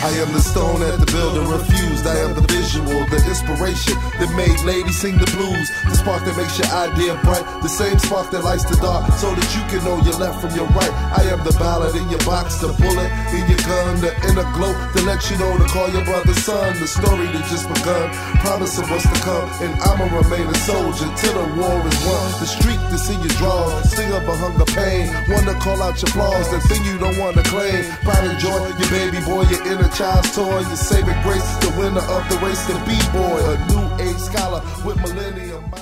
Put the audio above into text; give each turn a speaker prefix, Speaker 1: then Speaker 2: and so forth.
Speaker 1: I am the stone that the builder refused. I am the visual, the inspiration that made ladies sing the blues. The spark that makes your idea bright, the same spark that lights the dark, so that you can know your left from your right. I am the ballad in your box, the bullet in your gun, the inner glow to let you know to call your brother son. The story that just begun, promise of what's to come, and I'ma remain a soldier till the war is won. The street to see you draw, sing up a hunger pain, one to call out your flaws, the thing you don't want to claim. Pride and joy, your baby boy, your inner child's toy, your saving grace, the winner of the race, the B-boy, a new age scholar with millennium.